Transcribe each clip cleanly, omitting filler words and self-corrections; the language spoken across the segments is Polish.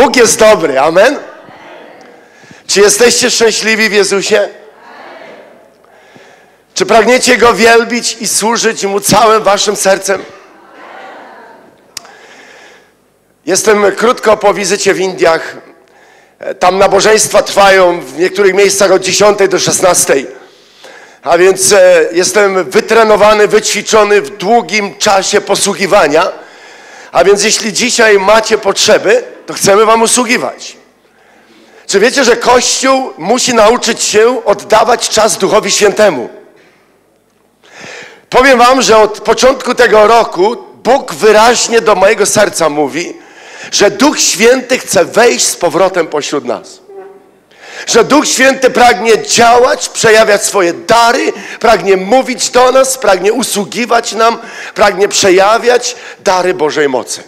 Bóg jest dobry, amen? Czy jesteście szczęśliwi w Jezusie? Czy pragniecie Go wielbić i służyć Mu całym waszym sercem? Jestem krótko po wizycie w Indiach. Tam nabożeństwa trwają w niektórych miejscach od 10 do 16. A więc jestem wytrenowany, wyćwiczony w długim czasie posługiwania. A więc jeśli dzisiaj macie potrzeby, to chcemy wam usługiwać. Czy wiecie, że Kościół musi nauczyć się oddawać czas Duchowi Świętemu? Powiem wam, że od początku tego roku Bóg wyraźnie do mojego serca mówi, że Duch Święty chce wejść z powrotem pośród nas. Że Duch Święty pragnie działać, przejawiać swoje dary, pragnie mówić do nas, pragnie usługiwać nam, pragnie przejawiać dary Bożej mocy.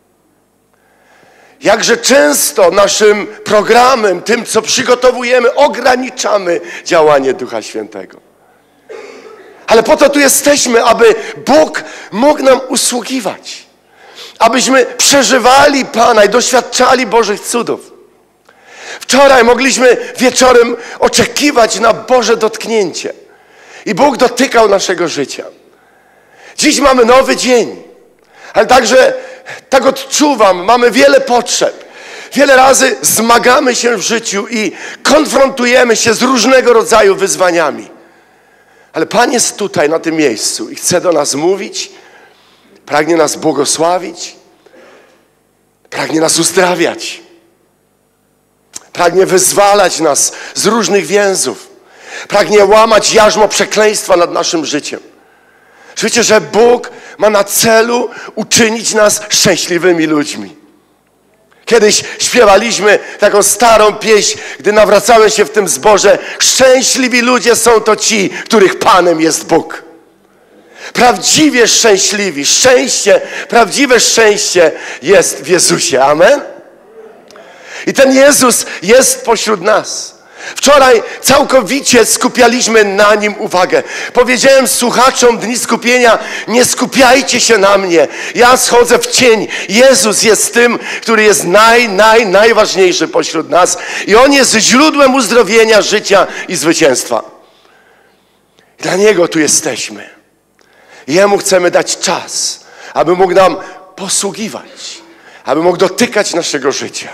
Jakże często naszym programem, tym co przygotowujemy, ograniczamy działanie Ducha Świętego. Ale po to tu jesteśmy, aby Bóg mógł nam usługiwać. Abyśmy przeżywali Pana i doświadczali Bożych cudów. Wczoraj mogliśmy wieczorem oczekiwać na Boże dotknięcie. I Bóg dotykał naszego życia. Dziś mamy nowy dzień. Ale także, tak odczuwam, mamy wiele potrzeb. Wiele razy zmagamy się w życiu i konfrontujemy się z różnego rodzaju wyzwaniami. Ale Pan jest tutaj, na tym miejscu i chce do nas mówić, pragnie nas błogosławić, pragnie nas uzdrawiać, pragnie wyzwalać nas z różnych więzów, pragnie łamać jarzmo przekleństwa nad naszym życiem. Wiecie, że Bóg ma na celu uczynić nas szczęśliwymi ludźmi. Kiedyś śpiewaliśmy taką starą pieśń, gdy nawracałem się w tym zborze. Szczęśliwi ludzie są to ci, których Panem jest Bóg. Prawdziwie szczęśliwi, prawdziwe szczęście jest w Jezusie. Amen? I ten Jezus jest pośród nas. Wczoraj całkowicie skupialiśmy na Nim uwagę. Powiedziałem słuchaczom Dni Skupienia, nie skupiajcie się na mnie. Ja schodzę w cień. Jezus jest tym, który jest najważniejszy pośród nas. I On jest źródłem uzdrowienia, życia i zwycięstwa. Dla Niego tu jesteśmy. Jemu chcemy dać czas, aby mógł nam posługiwać, aby mógł dotykać naszego życia.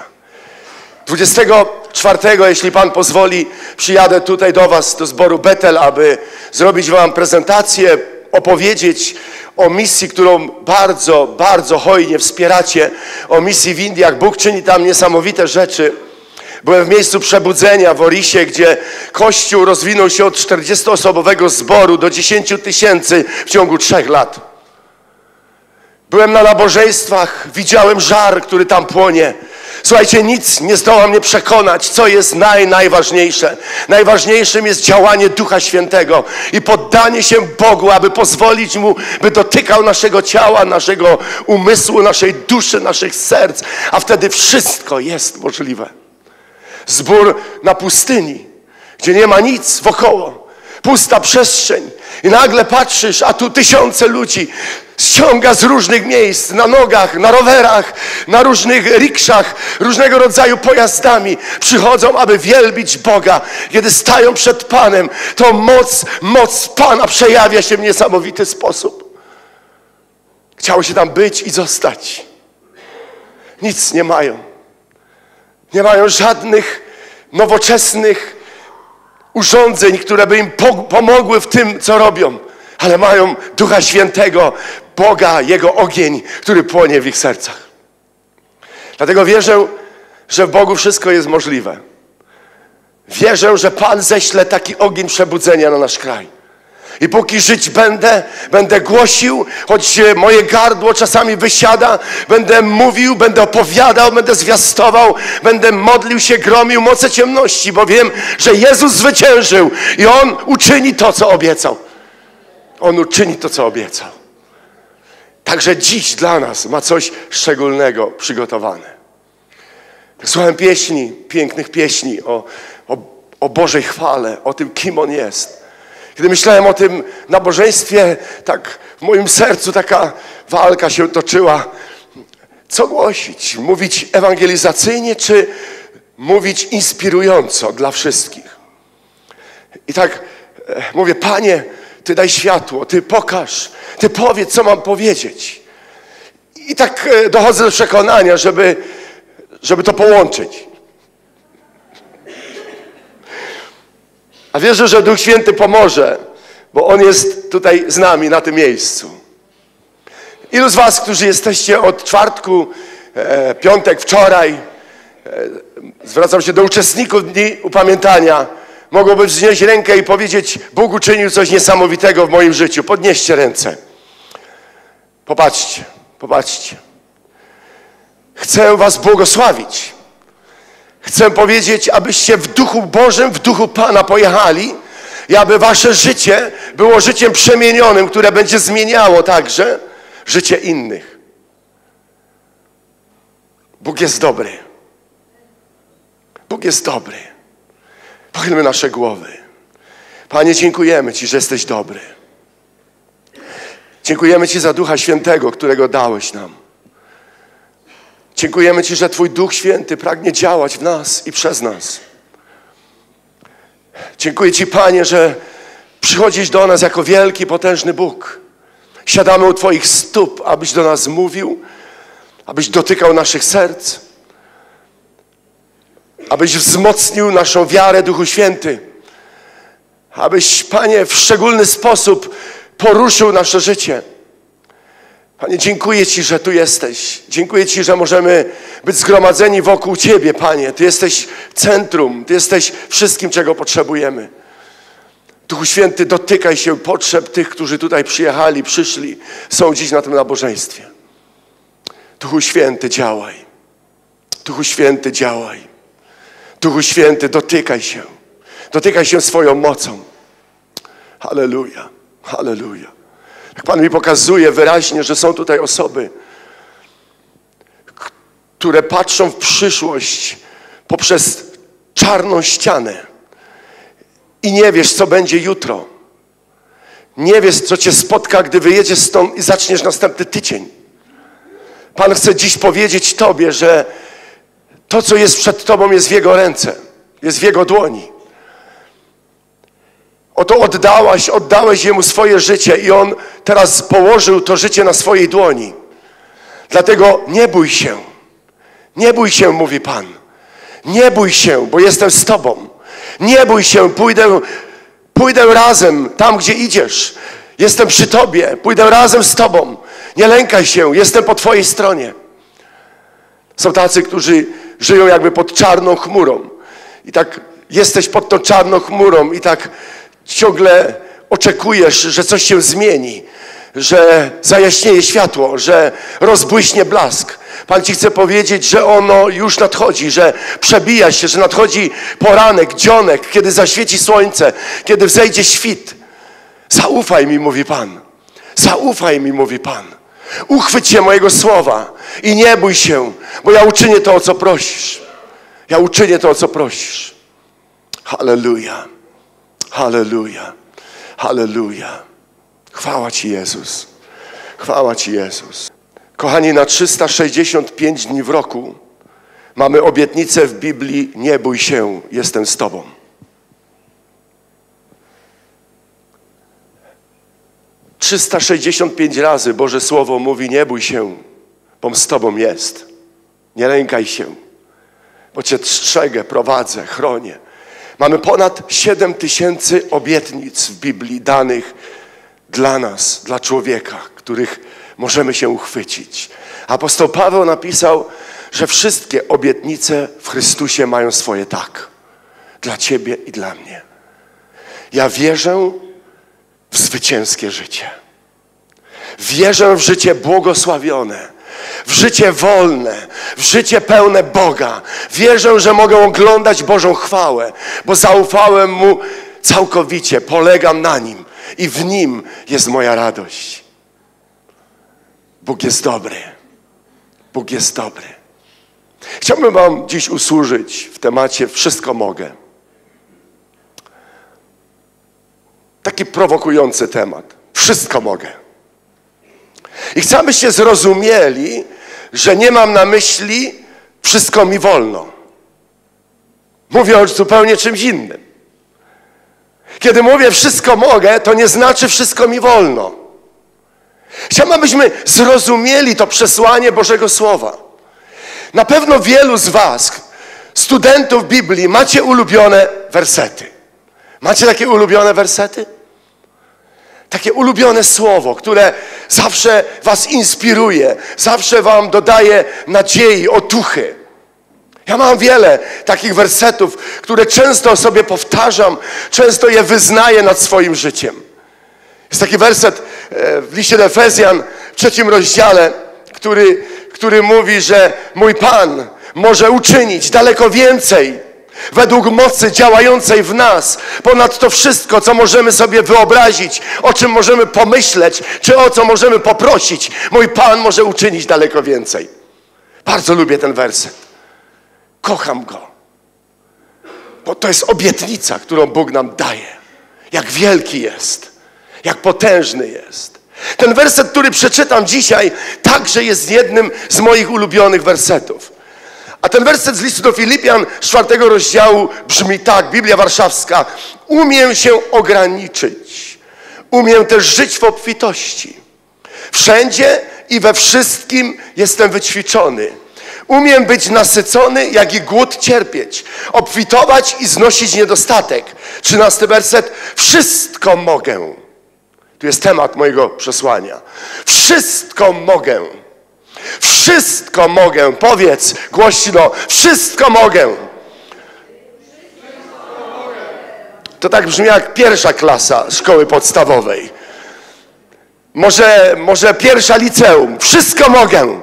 24, jeśli Pan pozwoli, przyjadę tutaj do was, do zboru Betel, aby zrobić wam prezentację, opowiedzieć o misji, którą bardzo hojnie wspieracie, o misji w Indiach. Bóg czyni tam niesamowite rzeczy. Byłem w miejscu przebudzenia w Orisie, gdzie Kościół rozwinął się od 40-osobowego zboru do 10 000 w ciągu 3 lat. Byłem na nabożeństwach, widziałem żar, który tam płonie. Słuchajcie, nic nie zdoła mnie przekonać, co jest najważniejsze. Najważniejszym jest działanie Ducha Świętego i poddanie się Bogu, aby pozwolić Mu, by dotykał naszego ciała, naszego umysłu, naszej duszy, naszych serc. A wtedy wszystko jest możliwe. Zbór na pustyni, gdzie nie ma nic wokoło. Pusta przestrzeń. I nagle patrzysz, a tu tysiące ludzi ściąga z różnych miejsc, na nogach, na rowerach, na różnych rikszach, różnego rodzaju pojazdami. Przychodzą, aby wielbić Boga. Kiedy stają przed Panem, to moc Pana przejawia się w niesamowity sposób. Chciało się tam być i zostać. Nic nie mają. Nie mają żadnych nowoczesnych urządzeń, które by im pomogły w tym, co robią. Ale mają Ducha Świętego, Boga, Jego ogień, który płonie w ich sercach. Dlatego wierzę, że w Bogu wszystko jest możliwe. Wierzę, że Pan ześle taki ogień przebudzenia na nasz kraj. I póki żyć będę głosił, choć moje gardło czasami wysiada, będę mówił, będę opowiadał, będę zwiastował, będę modlił się, gromił moce ciemności, bo wiem, że Jezus zwyciężył i On uczyni to, co obiecał. On uczyni to, co obiecał. Także dziś dla nas ma coś szczególnego przygotowane. Słuchałem pieśni, pięknych pieśni o Bożej chwale, o tym, kim On jest. Kiedy myślałem o tym nabożeństwie, tak w moim sercu taka walka się toczyła. Co głosić? Mówić ewangelizacyjnie, czy mówić inspirująco dla wszystkich? I tak mówię, Panie, Ty daj światło, Ty pokaż, Ty powiedz, co mam powiedzieć. I tak dochodzę do przekonania, żeby to połączyć. A wierzę, że Duch Święty pomoże, bo On jest tutaj z nami na tym miejscu. Ilu z was, którzy jesteście od czwartku, piątek, wczoraj, zwracam się do uczestników Dni Upamiętania, mogłoby wznieść rękę i powiedzieć, Bóg uczynił coś niesamowitego w moim życiu. Podnieście ręce. Popatrzcie, popatrzcie. Chcę was błogosławić. Chcę powiedzieć, abyście w Duchu Bożym, w Duchu Pana pojechali i aby wasze życie było życiem przemienionym, które będzie zmieniało także życie innych. Bóg jest dobry. Bóg jest dobry. Pochylmy nasze głowy. Panie, dziękujemy Ci, że jesteś dobry. Dziękujemy Ci za Ducha Świętego, którego dałeś nam. Dziękujemy Ci, że Twój Duch Święty pragnie działać w nas i przez nas. Dziękuję Ci, Panie, że przychodzisz do nas jako wielki, potężny Bóg. Siadamy u Twoich stóp, abyś do nas mówił, abyś dotykał naszych serc, abyś wzmocnił naszą wiarę, Duchu Święty, abyś, Panie, w szczególny sposób poruszył nasze życie. Panie, dziękuję Ci, że tu jesteś. Dziękuję Ci, że możemy być zgromadzeni wokół Ciebie, Panie. Ty jesteś centrum, Ty jesteś wszystkim, czego potrzebujemy. Duchu Święty, dotykaj się potrzeb tych, którzy tutaj przyjechali, przyszli, są dziś na tym nabożeństwie. Duchu Święty, działaj. Duchu Święty, działaj. Duchu Święty, dotykaj się. Dotykaj się swoją mocą. Halleluja, halleluja. Jak Pan mi pokazuje wyraźnie, że są tutaj osoby, które patrzą w przyszłość poprzez czarną ścianę i nie wiesz, co będzie jutro. Nie wiesz, co Cię spotka, gdy wyjedziesz stąd i zaczniesz następny tydzień. Pan chce dziś powiedzieć Tobie, że to, co jest przed Tobą, jest w Jego ręce, jest w Jego dłoni. Oto oddałeś Jemu swoje życie i On teraz położył to życie na swojej dłoni. Dlatego nie bój się. Nie bój się, mówi Pan. Nie bój się, bo jestem z Tobą. Nie bój się, pójdę razem tam, gdzie idziesz. Jestem przy Tobie, pójdę razem z Tobą. Nie lękaj się, jestem po Twojej stronie. Są tacy, którzy żyją jakby pod czarną chmurą. I tak jesteś pod tą czarną chmurą i tak ciągle oczekujesz, że coś się zmieni, że zajaśnieje światło, że rozbłyśnie blask. Pan Ci chce powiedzieć, że ono już nadchodzi, że przebija się, że nadchodzi poranek, dzionek, kiedy zaświeci słońce, kiedy wzejdzie świt. Zaufaj mi, mówi Pan. Zaufaj mi, mówi Pan. Uchwyć się mojego słowa i nie bój się, bo ja uczynię to, o co prosisz. Ja uczynię to, o co prosisz. Halleluja. Halleluja. Halleluja. Chwała Ci, Jezus. Chwała Ci, Jezus. Kochani, na 365 dni w roku mamy obietnicę w Biblii: nie bój się, jestem z Tobą. - 365 razy Boże Słowo mówi: nie bój się, bom z Tobą jest. Nie lękaj się, bo Cię strzegę, prowadzę, chronię. Mamy ponad 7000 obietnic w Biblii danych dla nas, dla człowieka, których możemy się uchwycić. Apostoł Paweł napisał, że wszystkie obietnice w Chrystusie mają swoje tak. Dla Ciebie i dla mnie. Ja wierzę w zwycięskie życie. Wierzę w życie błogosławione, w życie wolne, w życie pełne Boga. Wierzę, że mogę oglądać Bożą chwałę, bo zaufałem Mu całkowicie, polegam na Nim i w Nim jest moja radość. Bóg jest dobry. Bóg jest dobry. Chciałbym Wam dziś usłużyć w temacie Wszystko mogę. Taki prowokujący temat. Wszystko mogę. I chcę, abyście zrozumieli, że nie mam na myśli wszystko mi wolno. Mówię o zupełnie czymś innym. Kiedy mówię wszystko mogę, to nie znaczy wszystko mi wolno. Chciałbym, abyśmy zrozumieli to przesłanie Bożego Słowa. Na pewno wielu z was, studentów Biblii, macie ulubione wersety. Macie takie ulubione wersety? Takie ulubione słowo, które zawsze was inspiruje, zawsze wam dodaje nadziei, otuchy. Ja mam wiele takich wersetów, które często sobie powtarzam, często je wyznaję nad swoim życiem. Jest taki werset w liście do Efezjan w 3 rozdziale, który mówi, że mój Pan może uczynić daleko więcej według mocy działającej w nas, ponad to wszystko, co możemy sobie wyobrazić, o czym możemy pomyśleć, czy o co możemy poprosić. Mój Pan może uczynić daleko więcej. Bardzo lubię ten werset. Kocham go. Bo to jest obietnica, którą Bóg nam daje. Jak wielki jest. Jak potężny jest. Ten werset, który przeczytam dzisiaj, także jest jednym z moich ulubionych wersetów. A ten werset z listu do Filipian 4 rozdziału brzmi tak, Biblia Warszawska. Umiem się ograniczyć. Umiem też żyć w obfitości. Wszędzie i we wszystkim jestem wyćwiczony. Umiem być nasycony, jak i głód cierpieć. Obfitować i znosić niedostatek. 13 werset. Wszystko mogę. Tu jest temat mojego przesłania. Wszystko mogę. Wszystko mogę. Powiedz głośno. Wszystko mogę. To tak brzmi jak pierwsza klasa szkoły podstawowej. Może pierwsza liceum. Wszystko mogę.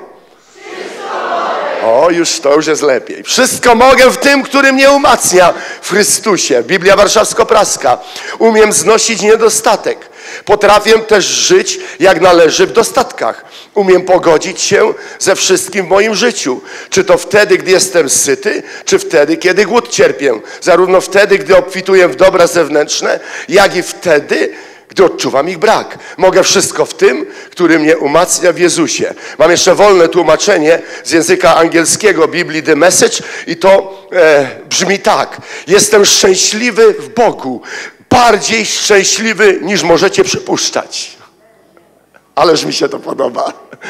O, to już jest lepiej. Wszystko mogę w tym, który mnie umacnia w Chrystusie. Biblia Warszawsko-Praska. Umiem znosić niedostatek. Potrafię też żyć jak należy w dostatkach. Umiem pogodzić się ze wszystkim w moim życiu. Czy to wtedy, gdy jestem syty, czy wtedy, kiedy głód cierpię. Zarówno wtedy, gdy obfituję w dobra zewnętrzne, jak i wtedy, gdy odczuwam ich brak. Mogę wszystko w tym, który mnie umacnia w Jezusie. Mam jeszcze wolne tłumaczenie z języka angielskiego Biblii The Message i to brzmi tak. Jestem szczęśliwy w Bogu. Bardziej szczęśliwy niż możecie przypuszczać. Ależ mi się to podoba.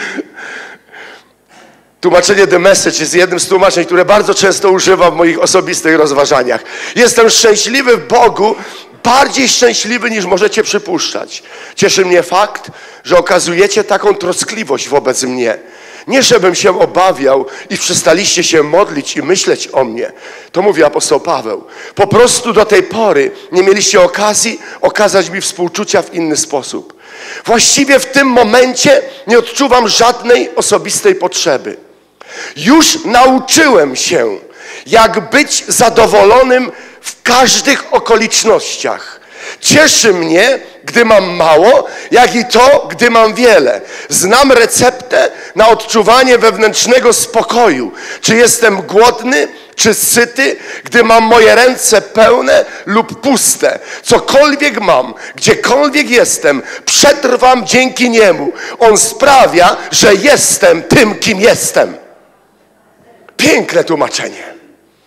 Tłumaczenie The Message jest jednym z tłumaczeń, które bardzo często używam w moich osobistych rozważaniach. Jestem szczęśliwy w Bogu, bardziej szczęśliwy niż możecie przypuszczać. Cieszy mnie fakt, że okazujecie taką troskliwość wobec mnie. Nie, żebym się obawiał i przestaliście się modlić i myśleć o mnie. To mówi apostoł Paweł. Po prostu do tej pory nie mieliście okazji okazać mi współczucia w inny sposób. Właściwie w tym momencie nie odczuwam żadnej osobistej potrzeby. Już nauczyłem się, jak być zadowolonym w każdych okolicznościach. Cieszy mnie, gdy mam mało, jak i to, gdy mam wiele. Znam receptę na odczuwanie wewnętrznego spokoju. Czy jestem głodny, czy syty, gdy mam moje ręce pełne lub puste. Cokolwiek mam, gdziekolwiek jestem, przetrwam dzięki Niemu. On sprawia, że jestem tym, kim jestem. Piękne tłumaczenie.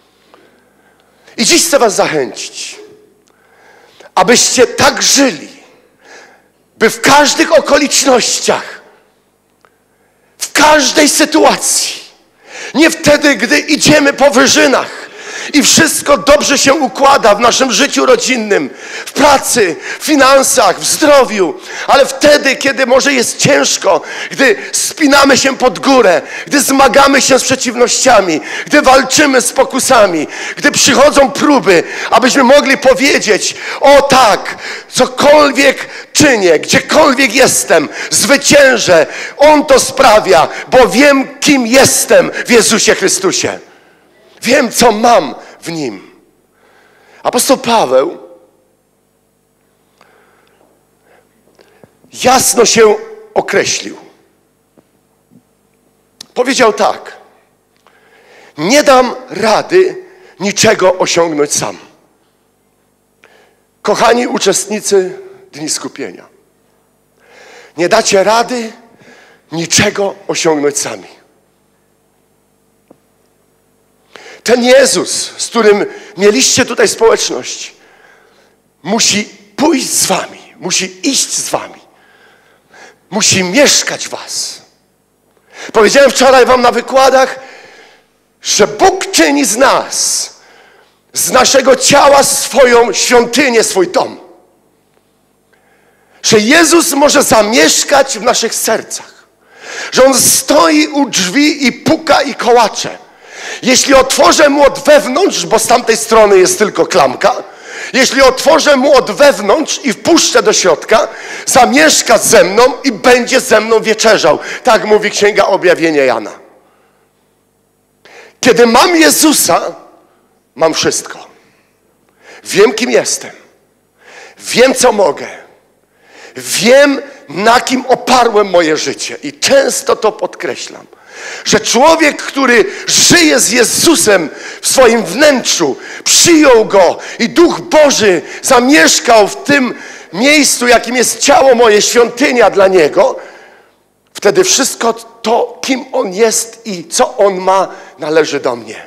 I dziś chcę was zachęcić, abyście tak żyli, by w każdych okolicznościach, w każdej sytuacji, nie wtedy, gdy idziemy po wyżynach i wszystko dobrze się układa w naszym życiu rodzinnym, w pracy, w finansach, w zdrowiu, ale wtedy, kiedy może jest ciężko, gdy spinamy się pod górę, gdy zmagamy się z przeciwnościami, gdy walczymy z pokusami, gdy przychodzą próby, abyśmy mogli powiedzieć: o tak, cokolwiek czynię, gdziekolwiek jestem, zwyciężę. On to sprawia, bo wiem, kim jestem w Jezusie Chrystusie. Wiem, co mam w Nim. Apostoł Paweł jasno się określił. Powiedział tak: nie dam rady niczego osiągnąć sam. Kochani uczestnicy Dni Skupienia, nie dacie rady niczego osiągnąć sami. Ten Jezus, z którym mieliście tutaj społeczność, musi pójść z wami, musi iść z wami, musi mieszkać w was. Powiedziałem wczoraj wam na wykładach, że Bóg czyni z nas, z naszego ciała swoją świątynię, swój dom. Że Jezus może zamieszkać w naszych sercach. Że On stoi u drzwi i puka i kołacze. Jeśli otworzę Mu od wewnątrz, bo z tamtej strony jest tylko klamka, jeśli otworzę Mu od wewnątrz i wpuszczę do środka, zamieszka ze mną i będzie ze mną wieczerzał. Tak mówi Księga Objawienia Jana. Kiedy mam Jezusa, mam wszystko. Wiem, kim jestem. Wiem, co mogę. Wiem, na kim oparłem moje życie. I często to podkreślam. Że człowiek, który żyje z Jezusem w swoim wnętrzu, przyjął Go i Duch Boży zamieszkał w tym miejscu, jakim jest ciało moje, świątynia dla Niego, wtedy wszystko to, kim On jest i co On ma, należy do mnie.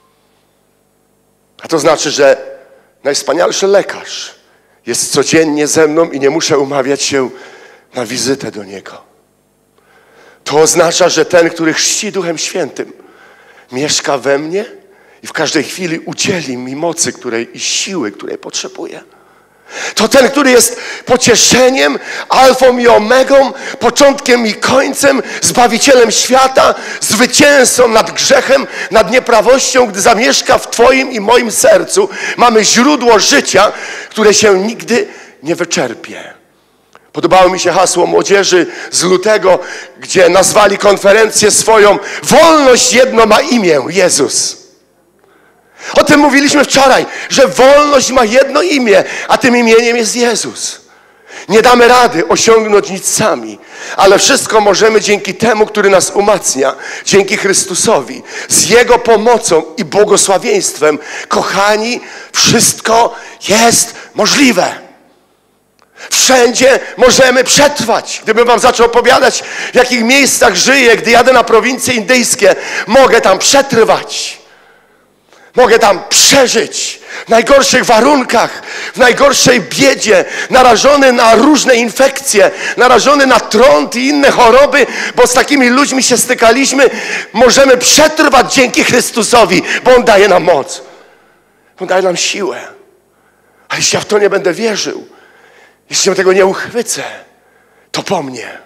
A to znaczy, że najwspanialszy lekarz jest codziennie ze mną i nie muszę umawiać się na wizytę do Niego. To oznacza, że ten, który chrzci Duchem Świętym, mieszka we mnie i w każdej chwili udzieli mi mocy i siły, której potrzebuję. To ten, który jest pocieszeniem, alfą i omegą, początkiem i końcem, Zbawicielem świata, zwycięzcą nad grzechem, nad nieprawością, gdy zamieszka w Twoim i moim sercu, mamy źródło życia, które się nigdy nie wyczerpie. Podobało mi się hasło młodzieży z lutego, gdzie nazwali konferencję swoją "Wolność jedno ma imię, Jezus". O tym mówiliśmy wczoraj, że wolność ma jedno imię, a tym imieniem jest Jezus. Nie damy rady osiągnąć nic sami, ale wszystko możemy dzięki temu, który nas umacnia, dzięki Chrystusowi, z Jego pomocą i błogosławieństwem. Kochani, wszystko jest możliwe. Wszędzie możemy przetrwać. Gdybym wam zaczął opowiadać, w jakich miejscach żyję, gdy jadę na prowincje indyjskie, mogę tam przetrwać. Mogę tam przeżyć w najgorszych warunkach, w najgorszej biedzie, narażony na różne infekcje, narażony na trąd i inne choroby, bo z takimi ludźmi się stykaliśmy. Możemy przetrwać dzięki Chrystusowi, bo On daje nam moc. On daje nam siłę. A jeśli ja w to nie będę wierzył, jeśli ja tego nie uchwycę, to po mnie.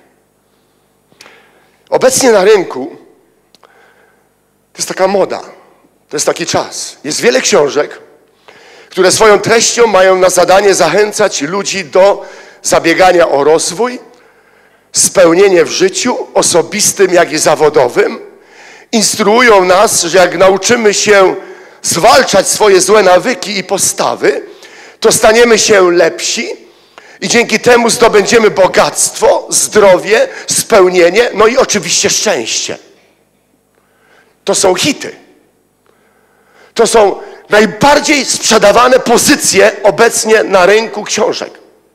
Obecnie na rynku to jest taka moda, to jest taki czas. Jest wiele książek, które swoją treścią mają na zadanie zachęcać ludzi do zabiegania o rozwój, spełnienie w życiu osobistym, jak i zawodowym. Instruują nas, że jak nauczymy się zwalczać swoje złe nawyki i postawy, to staniemy się lepsi, i dzięki temu zdobędziemy bogactwo, zdrowie, spełnienie, no i oczywiście szczęście. To są hity. To są najbardziej sprzedawane pozycje obecnie na rynku książek.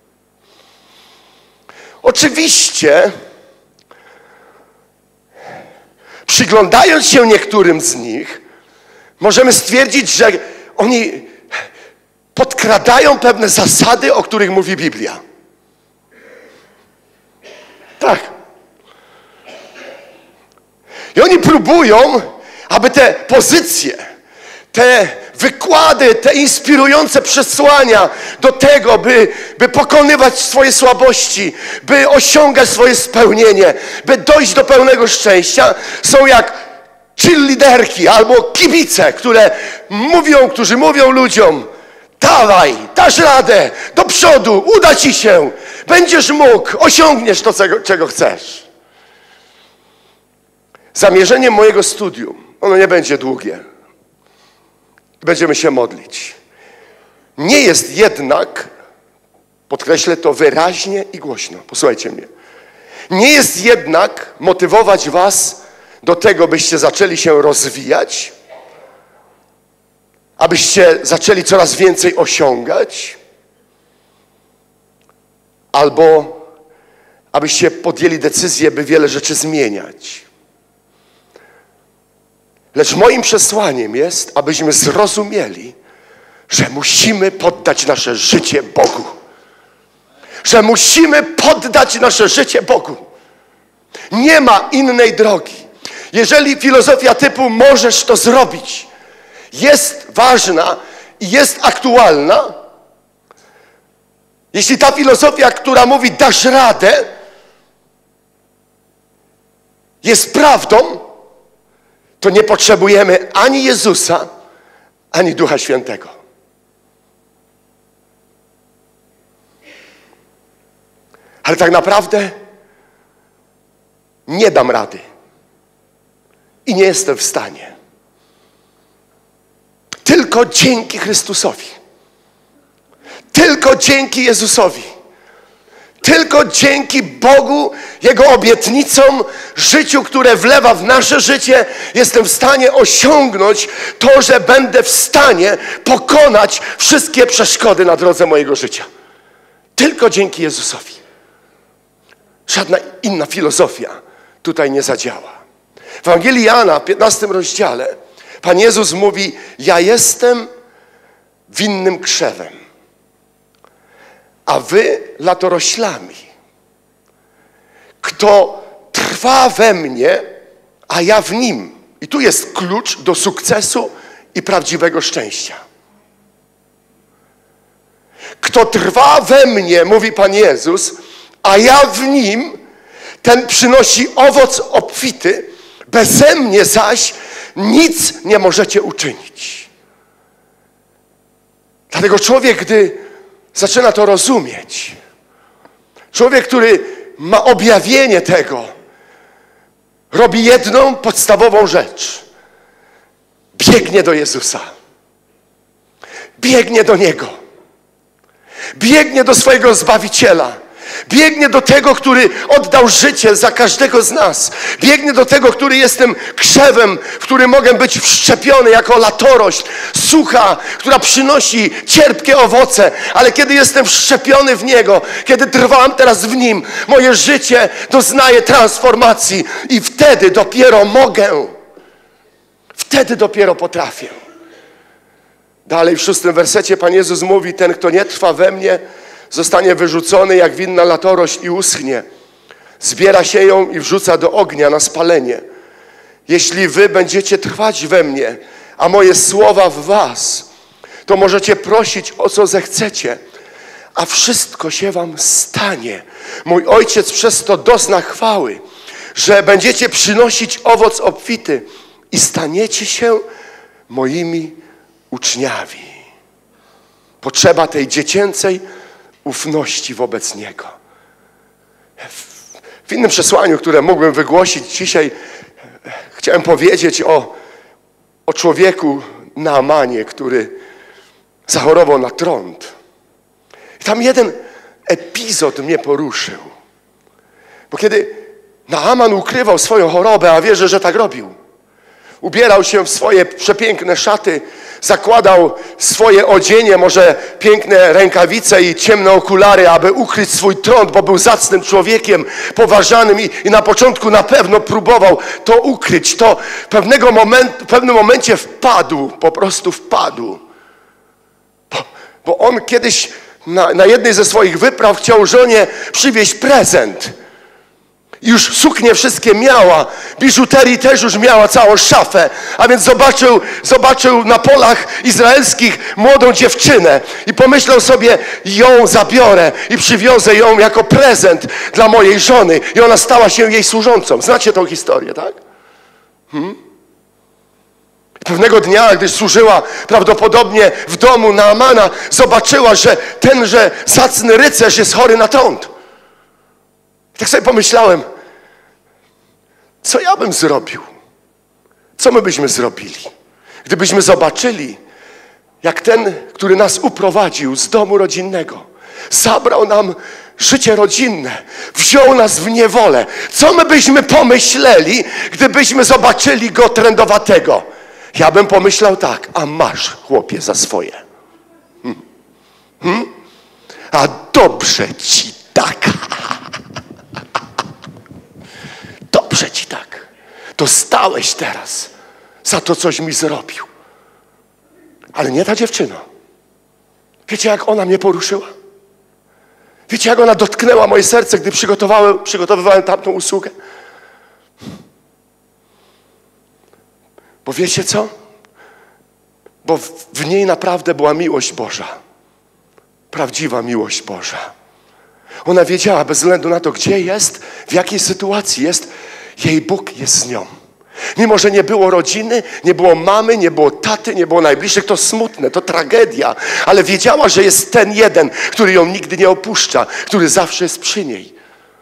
Oczywiście, przyglądając się niektórym z nich, możemy stwierdzić, że oni podkradają pewne zasady, o których mówi Biblia. Tak. I oni próbują, aby te pozycje, te wykłady, te inspirujące przesłania do tego, by pokonywać swoje słabości, by osiągać swoje spełnienie, by dojść do pełnego szczęścia, są jak cheerleaderki albo kibice, którzy mówią ludziom: dawaj, dasz radę, do przodu, uda ci się, będziesz mógł, osiągniesz to, czego chcesz. Zamierzeniem mojego studium, ono nie będzie długie, będziemy się modlić, nie jest jednak, podkreślę to wyraźnie i głośno, posłuchajcie mnie, nie jest jednak motywować was do tego, byście zaczęli się rozwijać, abyście zaczęli coraz więcej osiągać, albo abyście podjęli decyzję, by wiele rzeczy zmieniać. Lecz moim przesłaniem jest, abyśmy zrozumieli, że musimy poddać nasze życie Bogu. Że musimy poddać nasze życie Bogu. Nie ma innej drogi. Jeżeli filozofia typu możesz to zrobić jest ważna i jest aktualna, jeśli ta filozofia, która mówi dasz radę, jest prawdą, to nie potrzebujemy ani Jezusa, ani Ducha Świętego. Ale tak naprawdę nie dam rady. I nie jestem w stanie. Tylko dzięki Chrystusowi. Tylko dzięki Jezusowi. Tylko dzięki Bogu, Jego obietnicom, życiu, które wlewa w nasze życie, jestem w stanie osiągnąć to, że będę w stanie pokonać wszystkie przeszkody na drodze mojego życia. Tylko dzięki Jezusowi. Żadna inna filozofia tutaj nie zadziała. W Ewangelii Jana, w 15 rozdziale, Pan Jezus mówi: ja jestem winnym krzewem, a wy latoroślami. Kto trwa we mnie, a ja w nim. I tu jest klucz do sukcesu i prawdziwego szczęścia. Kto trwa we mnie, mówi Pan Jezus, a ja w nim, ten przynosi owoc obfity, beze mnie zaś nic nie możecie uczynić. Dlatego człowiek, gdy zaczyna to rozumieć, człowiek, który ma objawienie tego, robi jedną podstawową rzecz. Biegnie do Jezusa. Biegnie do Niego. Biegnie do swojego Zbawiciela. Biegnie do tego, który oddał życie za każdego z nas. Biegnie do tego, który jest tym krzewem, w którym mogę być wszczepiony jako latorośl, sucha, która przynosi cierpkie owoce. Ale kiedy jestem wszczepiony w Niego, kiedy trwam teraz w Nim, moje życie doznaje transformacji i wtedy dopiero mogę. Wtedy dopiero potrafię. Dalej w 6 wersecie Pan Jezus mówi: ten, kto nie trwa we mnie, zostanie wyrzucony jak winna latorośl i uschnie. Zbiera się ją i wrzuca do ognia na spalenie. Jeśli wy będziecie trwać we mnie, a moje słowa w was, to możecie prosić o co zechcecie, a wszystko się wam stanie. Mój Ojciec przez to dozna chwały, że będziecie przynosić owoc obfity i staniecie się moimi uczniami. Potrzeba tej dziecięcej ufności wobec Niego. W innym przesłaniu, które mógłbym wygłosić dzisiaj, chciałem powiedzieć o człowieku Naamanie, który zachorował na trąd. I tam jeden epizod mnie poruszył. Bo kiedy Naaman ukrywał swoją chorobę, a wierzę, że tak robił, ubierał się w swoje przepiękne szaty, zakładał swoje odzienie, może piękne rękawice i ciemne okulary, aby ukryć swój trąd, bo był zacnym człowiekiem, poważanym i na początku na pewno próbował to ukryć. To w pewnym momencie wpadł, po prostu wpadł. Bo on kiedyś na jednej ze swoich wypraw chciał żonie przywieźć prezent. Już suknie wszystkie miała, biżuterii też już miała całą szafę, a więc zobaczył na polach izraelskich młodą dziewczynę i pomyślał sobie: ją zabiorę i przywiozę ją jako prezent dla mojej żony i ona stała się jej służącą. Znacie tą historię, tak? Pewnego dnia, gdy służyła prawdopodobnie w domu Naamana, zobaczyła, że tenże zacny rycerz jest chory na trąd. I tak sobie pomyślałem, co ja bym zrobił? Co my byśmy zrobili? Gdybyśmy zobaczyli, jak ten, który nas uprowadził z domu rodzinnego, zabrał nam życie rodzinne, wziął nas w niewolę. Co my byśmy pomyśleli, gdybyśmy zobaczyli go trędowatego? Ja bym pomyślał tak: a masz, chłopie, za swoje. A dobrze ci tak. Dobrze ci tak. Dostałeś teraz za to, coś mi zrobił. Ale nie ta dziewczyna. Wiecie, jak ona mnie poruszyła? Wiecie, jak ona dotknęła moje serce, gdy przygotowywałem tamtą usługę? Bo wiecie co? Bo w niej naprawdę była miłość Boża. Prawdziwa miłość Boża. Ona wiedziała, bez względu na to, gdzie jest, w jakiej sytuacji jest, jej Bóg jest z nią. Mimo że nie było rodziny, nie było mamy, nie było taty, nie było najbliższych, to smutne, to tragedia. Ale wiedziała, że jest ten jeden, który ją nigdy nie opuszcza, który zawsze jest przy niej.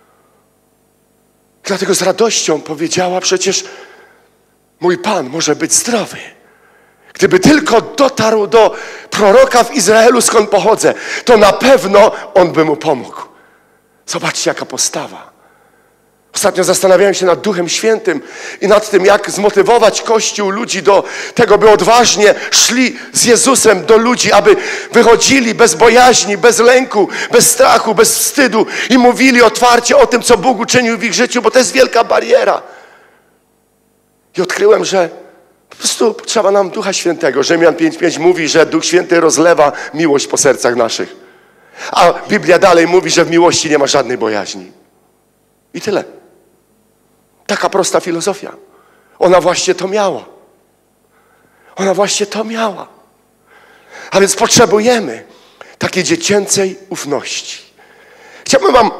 Dlatego z radością powiedziała, przecież mój Pan może być zdrowy. Gdyby tylko dotarł do proroka w Izraelu, skąd pochodzę, to na pewno on by mu pomógł. Zobaczcie, jaka postawa. Ostatnio zastanawiałem się nad Duchem Świętym i nad tym, jak zmotywować Kościół, ludzi do tego, by odważnie szli z Jezusem do ludzi, aby wychodzili bez bojaźni, bez lęku, bez strachu, bez wstydu i mówili otwarcie o tym, co Bóg uczynił w ich życiu, bo to jest wielka bariera. I odkryłem, że po prostu potrzeba nam Ducha Świętego. Rzymian 5:5 mówi, że Duch Święty rozlewa miłość po sercach naszych. A Biblia dalej mówi, że w miłości nie ma żadnej bojaźni. I tyle. Taka prosta filozofia. Ona właśnie to miała. Ona właśnie to miała. A więc potrzebujemy takiej dziecięcej ufności. Chciałbym wam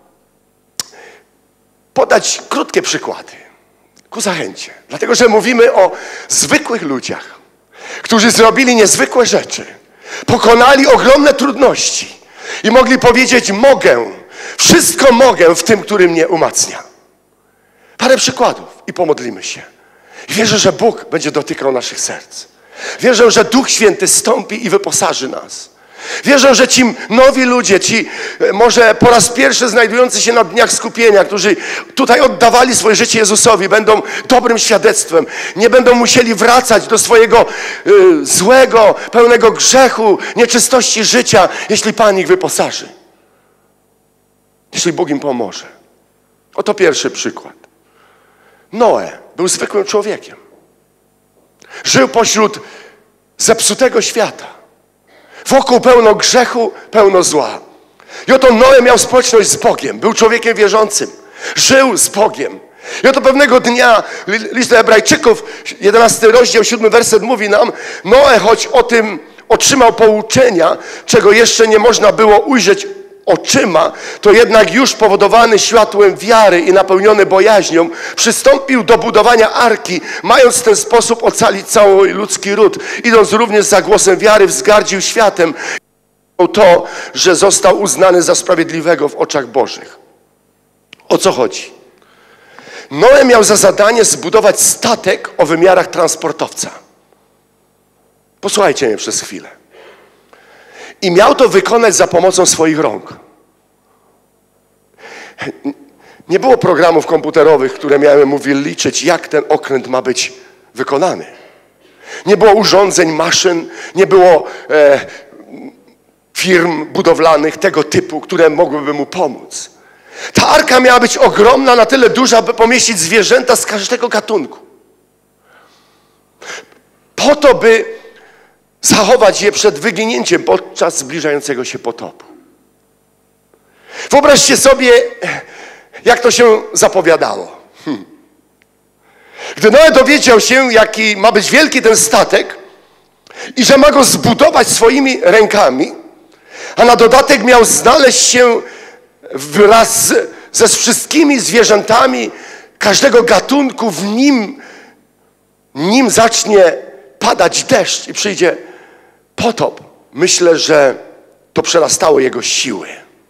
podać krótkie przykłady ku zachęcie. Dlatego, że mówimy o zwykłych ludziach, którzy zrobili niezwykłe rzeczy, pokonali ogromne trudności i mogli powiedzieć: mogę, wszystko mogę w tym, który mnie umacnia. Parę przykładów i pomodlimy się. I wierzę, że Bóg będzie dotykał naszych serc. Wierzę, że Duch Święty stąpi i wyposaży nas. Wierzę, że ci nowi ludzie, ci może po raz pierwszy znajdujący się na dniach skupienia, którzy tutaj oddawali swoje życie Jezusowi, będą dobrym świadectwem. Nie będą musieli wracać do swojego złego, pełnego grzechu, nieczystości życia, jeśli Pan ich wyposaży. Jeśli Bóg im pomoże. Oto pierwszy przykład. Noe był zwykłym człowiekiem. Żył pośród zepsutego świata. Wokół pełno grzechu, pełno zła. I oto Noe miał społeczność z Bogiem. Był człowiekiem wierzącym. Żył z Bogiem. I oto pewnego dnia list do Hebrajczyków, 11 rozdział, 7 werset mówi nam: Noe, choć o tym otrzymał pouczenia, czego jeszcze nie można było ujrzeć oczyma, to jednak już powodowany światłem wiary i napełniony bojaźnią przystąpił do budowania arki, mając w ten sposób ocalić cały ludzki ród. Idąc również za głosem wiary, wzgardził światem to, że został uznany za sprawiedliwego w oczach Bożych. O co chodzi? Noe miał za zadanie zbudować statek o wymiarach transportowca. Posłuchajcie mnie przez chwilę. I miał to wykonać za pomocą swoich rąk. Nie było programów komputerowych, które miały mu wyliczyć, jak ten okręt ma być wykonany. Nie było urządzeń, maszyn, nie było firm budowlanych tego typu, które mogłyby mu pomóc. Ta arka miała być ogromna, na tyle duża, by pomieścić zwierzęta z każdego gatunku. Po to, by zachować je przed wyginięciem podczas zbliżającego się potopu. Wyobraźcie sobie, jak to się zapowiadało. Gdy Noe dowiedział się, jaki ma być wielki ten statek i że ma go zbudować swoimi rękami, a na dodatek miał znaleźć się wraz ze wszystkimi zwierzętami każdego gatunku, nim zacznie padać deszcz i przyjdzie potop, myślę, że to przerastało jego siły.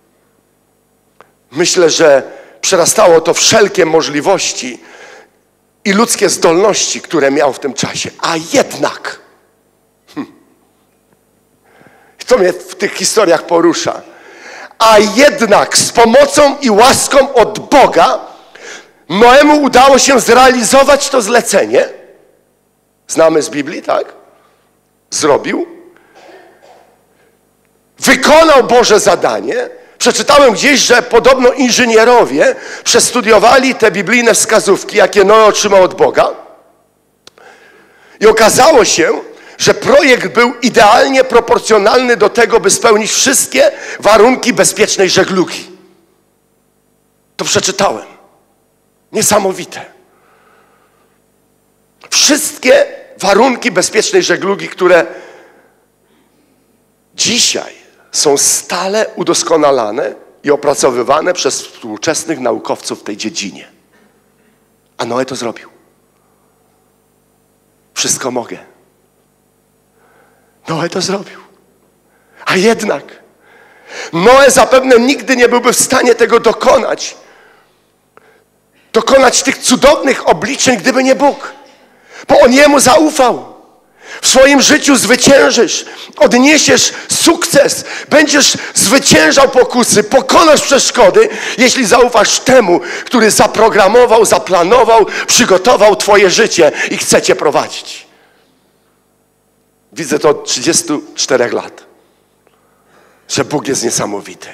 Myślę, że przerastało to wszelkie możliwości i ludzkie zdolności, które miał w tym czasie. A jednak, co mnie w tych historiach porusza, a jednak z pomocą i łaską od Boga Noemu udało się zrealizować to zlecenie. Znamy z Biblii, tak? Zrobił. Wykonał Boże zadanie. Przeczytałem gdzieś, że podobno inżynierowie przestudiowali te biblijne wskazówki, jakie Noe otrzymał od Boga. I okazało się, że projekt był idealnie proporcjonalny do tego, by spełnić wszystkie warunki bezpiecznej żeglugi. To przeczytałem. Niesamowite. Wszystkie warunki bezpiecznej żeglugi, które dzisiaj są stale udoskonalane i opracowywane przez współczesnych naukowców w tej dziedzinie. A Noe to zrobił. Wszystko mogę. Noe to zrobił. A jednak Noe zapewne nigdy nie byłby w stanie tego dokonać. Dokonać tych cudownych obliczeń, gdyby nie Bóg. Bo On Jemu zaufał. W swoim życiu zwyciężysz, odniesiesz sukces, będziesz zwyciężał pokusy, pokonasz przeszkody, jeśli zaufasz temu, który zaprogramował, zaplanował, przygotował twoje życie i chce cię prowadzić. Widzę to od 34 lat, że Bóg jest niesamowity,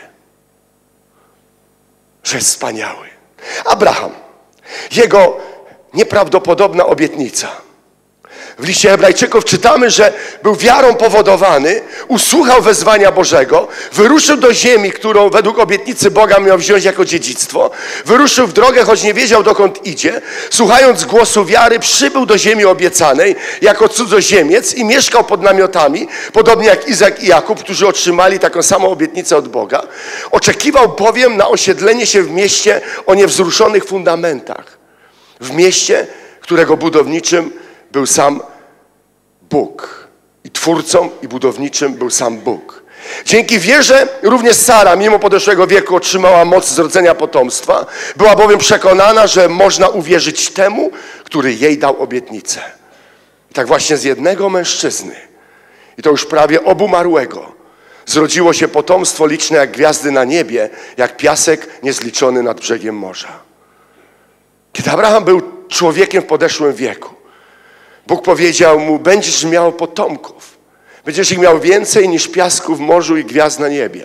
że jest wspaniały. Abraham, jego nieprawdopodobna obietnica. W liście Hebrajczyków czytamy, że był wiarą powodowany, usłuchał wezwania Bożego, wyruszył do ziemi, którą według obietnicy Boga miał wziąć jako dziedzictwo, wyruszył w drogę, choć nie wiedział, dokąd idzie, słuchając głosu wiary, przybył do ziemi obiecanej jako cudzoziemiec i mieszkał pod namiotami, podobnie jak Izak i Jakub, którzy otrzymali taką samą obietnicę od Boga. Oczekiwał bowiem na osiedlenie się w mieście o niewzruszonych fundamentach, w mieście, którego budowniczym był sam Bóg. I twórcą i budowniczym był sam Bóg. Dzięki wierze również Sara, mimo podeszłego wieku, otrzymała moc zrodzenia potomstwa. Była bowiem przekonana, że można uwierzyć temu, który jej dał obietnicę. I tak właśnie z jednego mężczyzny, i to już prawie obumarłego, zrodziło się potomstwo liczne jak gwiazdy na niebie, jak piasek niezliczony nad brzegiem morza. Kiedy Abraham był człowiekiem w podeszłym wieku, Bóg powiedział mu, będziesz miał potomków. Będziesz ich miał więcej niż piasku w morzu i gwiazd na niebie.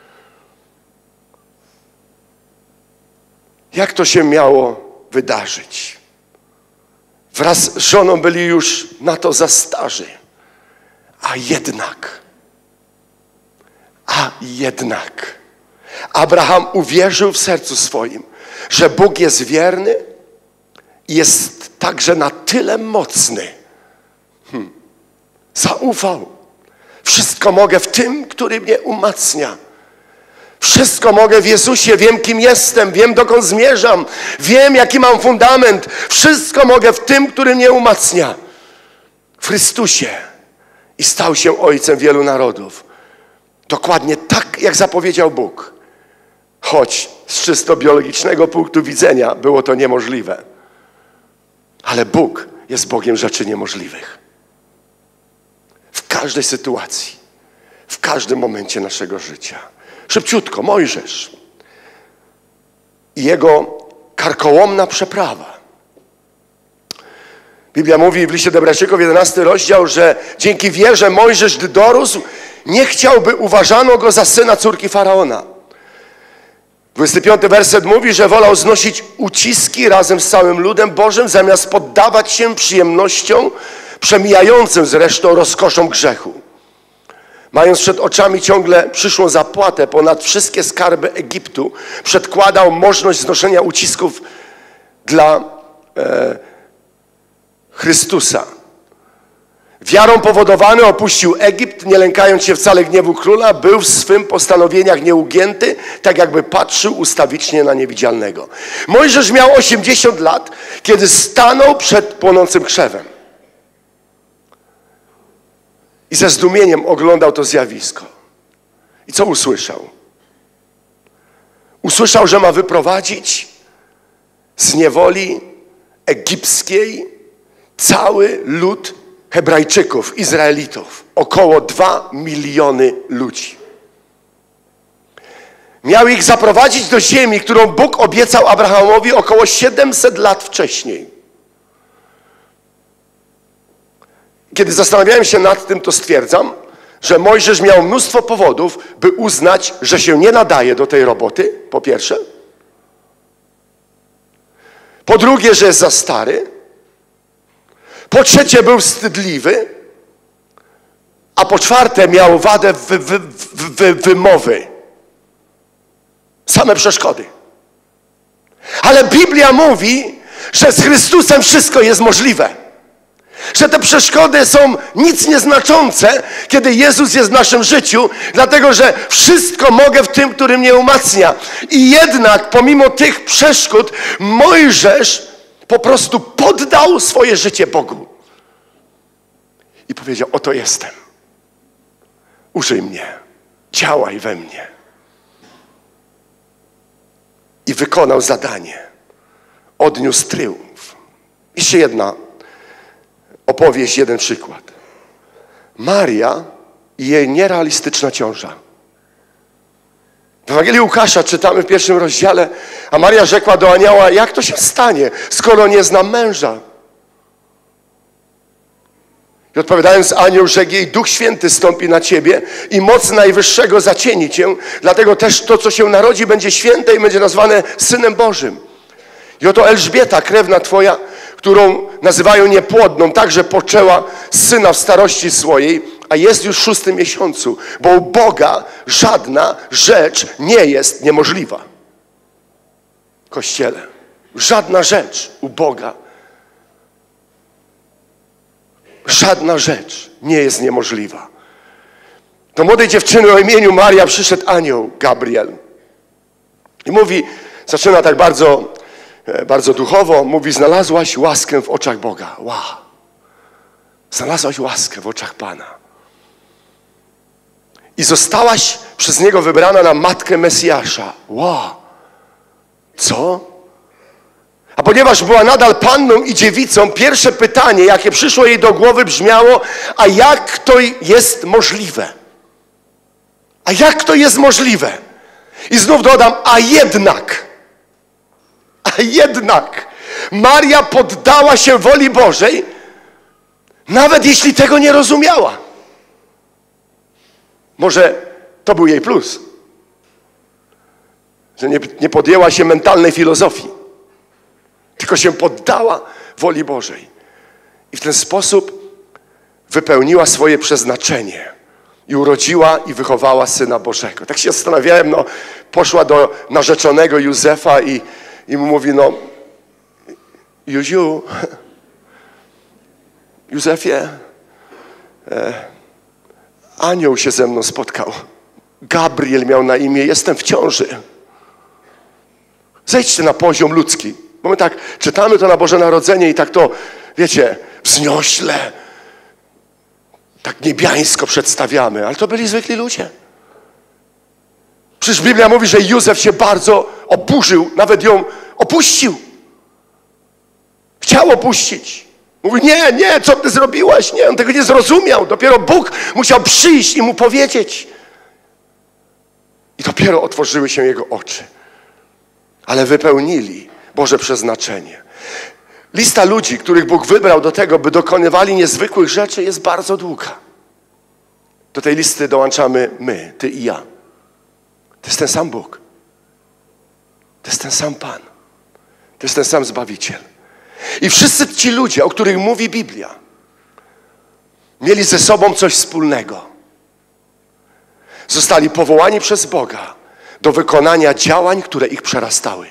Jak to się miało wydarzyć? Wraz z żoną byli już na to za starzy. A jednak Abraham uwierzył w sercu swoim, że Bóg jest wierny i jest także na tyle mocny. Zaufał. Wszystko mogę w tym, który mnie umacnia. Wszystko mogę w Jezusie. Wiem, kim jestem. Wiem, dokąd zmierzam. Wiem, jaki mam fundament. Wszystko mogę w tym, który mnie umacnia. W Chrystusie. I stał się ojcem wielu narodów. Dokładnie tak, jak zapowiedział Bóg. Choć z czysto biologicznego punktu widzenia było to niemożliwe. Ale Bóg jest Bogiem rzeczy niemożliwych. W każdej sytuacji, w każdym momencie naszego życia. Szybciutko, Mojżesz i jego karkołomna przeprawa. Biblia mówi w liście do Hebrajczyków, 11 rozdział, że dzięki wierze Mojżesz, gdy dorósł, nie chciałby uważano go za syna córki Faraona. 25 werset mówi, że wolał znosić uciski razem z całym ludem Bożym, zamiast poddawać się przyjemnościom, przemijającym zresztą rozkoszom grzechu. Mając przed oczami ciągle przyszłą zapłatę ponad wszystkie skarby Egiptu, przedkładał możność znoszenia ucisków dla Chrystusa. Wiarą powodowany opuścił Egipt, nie lękając się wcale gniewu króla, był w swym postanowieniach nieugięty, tak jakby patrzył ustawicznie na niewidzialnego. Mojżesz miał 80 lat, kiedy stanął przed płonącym krzewem. I ze zdumieniem oglądał to zjawisko. I co usłyszał? Usłyszał, że ma wyprowadzić z niewoli egipskiej cały lud Hebrajczyków, Izraelitów. Około 2 miliony ludzi. Miał ich zaprowadzić do ziemi, którą Bóg obiecał Abrahamowi około 700 lat wcześniej. Kiedy zastanawiałem się nad tym, to stwierdzam, że Mojżesz miał mnóstwo powodów, by uznać, że się nie nadaje do tej roboty, po pierwsze. Po drugie, że jest za stary. Po trzecie był wstydliwy, a po czwarte miał wadę wymowy. Same przeszkody. Ale Biblia mówi, że z Chrystusem wszystko jest możliwe. Że te przeszkody są nic nieznaczące, kiedy Jezus jest w naszym życiu, dlatego że wszystko mogę w tym, który mnie umacnia. I jednak pomimo tych przeszkód Mojżesz po prostu poddał swoje życie Bogu. I powiedział, oto jestem. Użyj mnie. Działaj we mnie. I wykonał zadanie. Odniósł tryumf. Jeszcze jedna opowieść, jeden przykład. Maria i jej nierealistyczna ciąża. W Ewangelii Łukasza czytamy w 1 rozdziale, a Maria rzekła do anioła, jak to się stanie, skoro nie znam męża? I odpowiadając anioł, rzekł jej, Duch Święty stąpi na ciebie i moc Najwyższego zacieni cię, dlatego też to, co się narodzi, będzie święte i będzie nazwane Synem Bożym. I oto Elżbieta, krewna twoja, którą nazywają niepłodną, także poczęła syna w starości swojej, a jest już w 6. miesiącu, bo u Boga żadna rzecz nie jest niemożliwa. Kościele, żadna rzecz u Boga, żadna rzecz nie jest niemożliwa. Do młodej dziewczyny o imieniu Maria przyszedł anioł Gabriel i mówi, zaczyna tak bardzo duchowo, mówi, znalazłaś łaskę w oczach Boga. Wow. Znalazłaś łaskę w oczach Pana. I zostałaś przez Niego wybrana na matkę Mesjasza. Wow. Co? A ponieważ była nadal panną i dziewicą, pierwsze pytanie, jakie przyszło jej do głowy, brzmiało, a jak to jest możliwe? A jak to jest możliwe? I znów dodam, a jednak Maria poddała się woli Bożej, nawet jeśli tego nie rozumiała. Może to był jej plus, że nie podjęła się mentalnej filozofii, tylko się poddała woli Bożej. I w ten sposób wypełniła swoje przeznaczenie i urodziła i wychowała Syna Bożego. Tak się zastanawiałem, poszła do narzeczonego Józefa i mu mówi, Józefie, anioł się ze mną spotkał. Gabriel miał na imię, jestem w ciąży. Zejdźcie na poziom ludzki. Bo my tak czytamy to na Boże Narodzenie i tak to, wiecie, wzniośle, tak niebiańsko przedstawiamy. Ale to byli zwykli ludzie. Przecież Biblia mówi, że Józef się bardzo oburzył, nawet ją opuścił. Chciał opuścić. Mówi, nie, co ty zrobiłaś? Nie, on tego nie zrozumiał. Dopiero Bóg musiał przyjść i mu powiedzieć. I dopiero otworzyły się jego oczy. Ale wypełnili Boże przeznaczenie. Lista ludzi, których Bóg wybrał do tego, by dokonywali niezwykłych rzeczy, jest bardzo długa. Do tej listy dołączamy my, ty i ja. To jest ten sam Bóg. To jest ten sam Pan. To jest ten sam Zbawiciel. I wszyscy ci ludzie, o których mówi Biblia, mieli ze sobą coś wspólnego. Zostali powołani przez Boga do wykonania działań, które ich przerastały.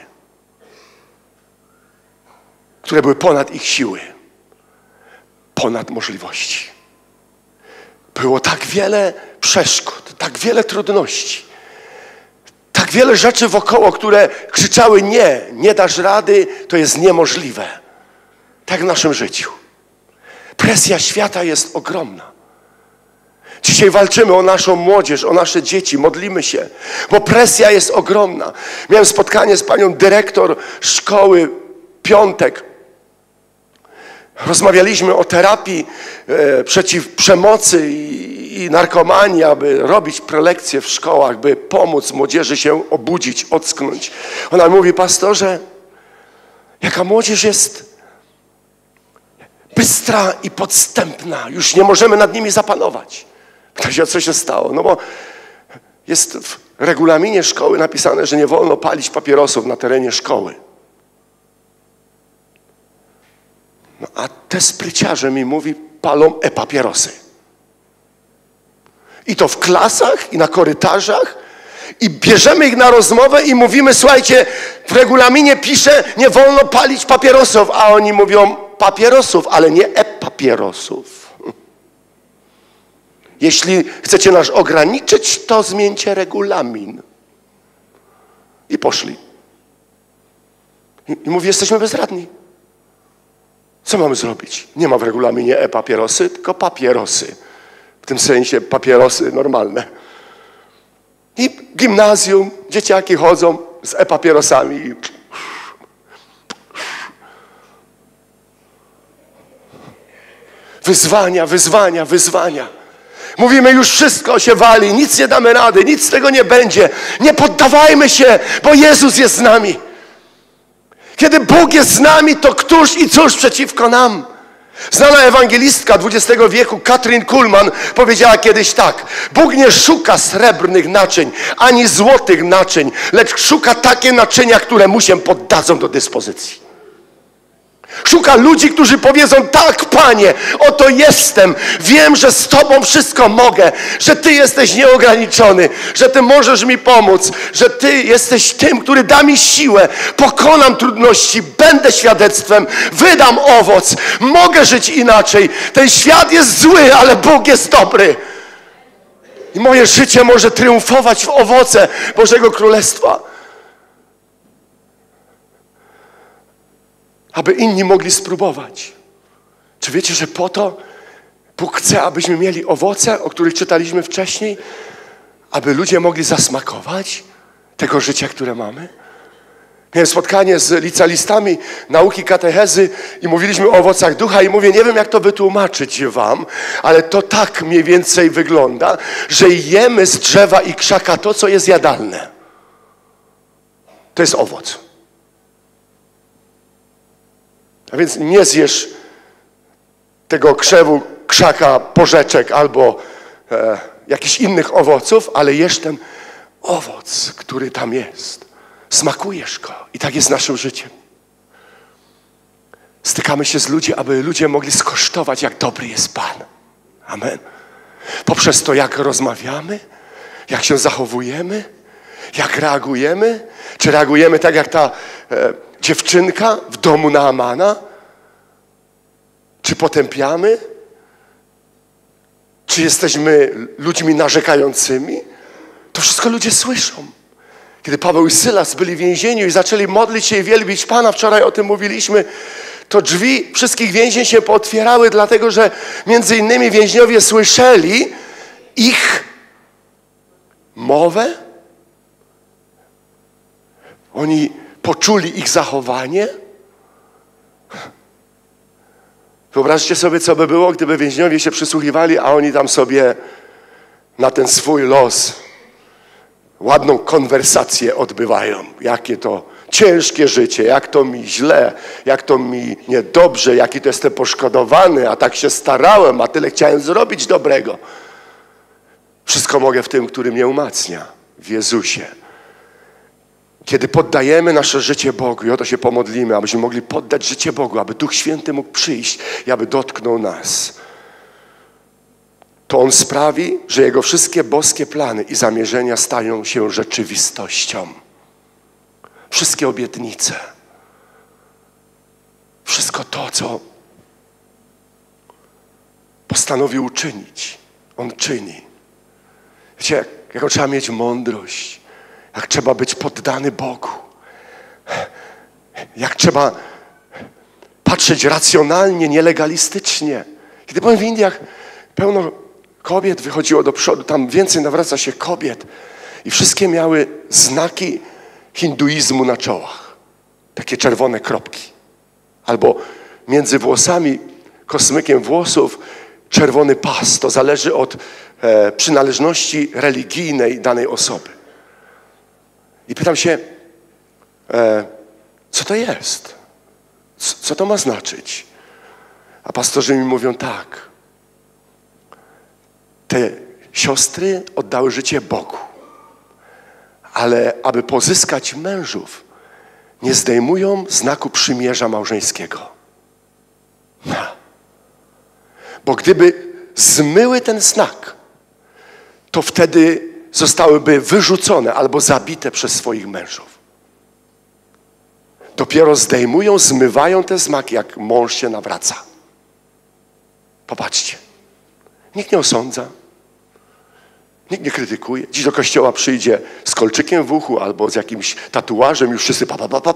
Które były ponad ich siły. Ponad możliwości. Było tak wiele przeszkód, tak wiele trudności. Tak wiele rzeczy wokoło, które krzyczały nie dasz rady, to jest niemożliwe. Tak w naszym życiu. Presja świata jest ogromna. Dzisiaj walczymy o naszą młodzież, o nasze dzieci, modlimy się, bo presja jest ogromna. Miałem spotkanie z panią dyrektor szkoły piątek. Rozmawialiśmy o terapii przeciw przemocy i narkomanii, aby robić prelekcje w szkołach, by pomóc młodzieży się obudzić, ocknąć. Ona mówi, pastorze, jaka młodzież jest bystra i podstępna. Już nie możemy nad nimi zapanować. Pyta, co się stało? No bo jest w regulaminie szkoły napisane, że nie wolno palić papierosów na terenie szkoły. No A te spryciarze mi mówi, palą e-papierosy. I to w klasach i na korytarzach. I bierzemy ich na rozmowę i mówimy, słuchajcie, w regulaminie pisze, nie wolno palić papierosów. A oni mówią, papierosów, ale nie e-papierosów. Jeśli chcecie nas ograniczyć, to zmieńcie regulamin. I poszli. I mówi, jesteśmy bezradni. Co mamy zrobić? Nie ma w regulaminie e-papierosy, tylko papierosy. W tym sensie papierosy normalne. I gimnazjum, dzieciaki chodzą z e-papierosami. Wyzwania, wyzwania, wyzwania. Mówimy, już wszystko się wali, nic nie damy rady, nic z tego nie będzie. Nie poddawajmy się, bo Jezus jest z nami. Kiedy Bóg jest z nami, to któż i cóż przeciwko nam? Znana ewangelistka XX wieku, Katrin Kuhlman, powiedziała kiedyś tak. Bóg nie szuka srebrnych naczyń, ani złotych naczyń, lecz szuka takie naczynia, które mu się poddadzą do dyspozycji. Szuka ludzi, którzy powiedzą, tak, Panie, oto jestem, wiem, że z Tobą wszystko mogę, że Ty jesteś nieograniczony, że Ty możesz mi pomóc, że Ty jesteś tym, który da mi siłę, pokonam trudności, będę świadectwem, wydam owoc, mogę żyć inaczej. Ten świat jest zły, ale Bóg jest dobry. I moje życie może triumfować w owoce Bożego Królestwa. Aby inni mogli spróbować. Czy wiecie, że po to Bóg chce, abyśmy mieli owoce, o których czytaliśmy wcześniej? Aby ludzie mogli zasmakować tego życia, które mamy? Miałem spotkanie z licealistami nauki katechezy i mówiliśmy o owocach ducha i mówię, nie wiem, jak to wytłumaczyć wam, ale to tak mniej więcej wygląda, że jemy z drzewa i krzaka to, co jest jadalne. To jest owoc. A więc nie zjesz tego krzewu, krzaka, porzeczek albo jakichś innych owoców, ale jesz ten owoc, który tam jest. Smakujesz go. I tak jest naszym życiem. Stykamy się z ludźmi, aby ludzie mogli skosztować, jak dobry jest Pan. Amen. Poprzez to, jak rozmawiamy, jak się zachowujemy, jak reagujemy. Czy reagujemy tak, jak ta dziewczynka w domu Naamana? Czy potępiamy? Czy jesteśmy ludźmi narzekającymi? To wszystko ludzie słyszą. Kiedy Paweł i Sylas byli w więzieniu i zaczęli modlić się i wielbić Pana, wczoraj o tym mówiliśmy, to drzwi wszystkich więzień się pootwierały, dlatego że między innymi więźniowie słyszeli ich mowę. Oni poczuli ich zachowanie. Wyobraźcie sobie, co by było, gdyby więźniowie się przysłuchiwali, a oni tam sobie na ten swój los ładną konwersację odbywają. Jakie to ciężkie życie, jak to mi źle, jak to mi niedobrze, jaki to jestem poszkodowany, a tak się starałem, a tyle chciałem zrobić dobrego. Wszystko mogę w tym, który mnie umacnia, w Jezusie. Kiedy poddajemy nasze życie Bogu i o to się pomodlimy, abyśmy mogli poddać życie Bogu, aby Duch Święty mógł przyjść i aby dotknął nas, to On sprawi, że Jego wszystkie boskie plany i zamierzenia stają się rzeczywistością. Wszystkie obietnice, wszystko to, co postanowił uczynić, On czyni. Wiecie, jaką trzeba mieć mądrość, jak trzeba być poddany Bogu, jak trzeba patrzeć racjonalnie, nielegalistycznie. Kiedy byłem w Indiach, pełno kobiet wychodziło do przodu, tam więcej nawraca się kobiet i wszystkie miały znaki hinduizmu na czołach. Takie czerwone kropki. Albo między włosami, kosmykiem włosów, czerwony pas. To zależy od przynależności religijnej danej osoby. I pytam się, co to jest? Co to ma znaczyć? A pastorzy mi mówią tak. Te siostry oddały życie Bogu. Ale aby pozyskać mężów, nie zdejmują znaku przymierza małżeńskiego. Bo gdyby zmyły ten znak, to wtedy zostałyby wyrzucone albo zabite przez swoich mężów. Dopiero zdejmują, zmywają ten znak, jak mąż się nawraca. Popatrzcie. Nikt nie osądza. Nikt nie krytykuje. Dziś do kościoła przyjdzie z kolczykiem w uchu albo z jakimś tatuażem, już wszyscy